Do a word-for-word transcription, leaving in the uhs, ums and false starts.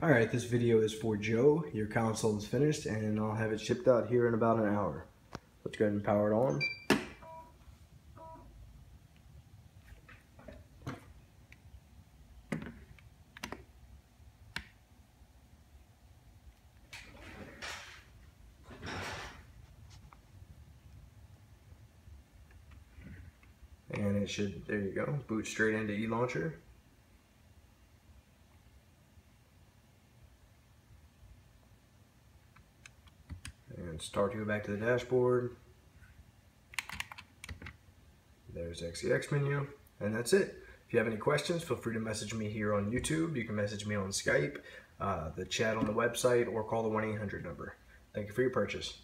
Alright, this video is for Joe. Your console is finished and I'll have it shipped out here in about an hour. Let's go ahead and power it on. And it should, there you go, boot straight into eLauncher. And start to go back to the dashboard. There's X E X menu, and that's it. If you have any questions, feel free to message me here on YouTube. You can message me on Skype, uh, the chat on the website, or call the one eight hundred number. Thank you for your purchase.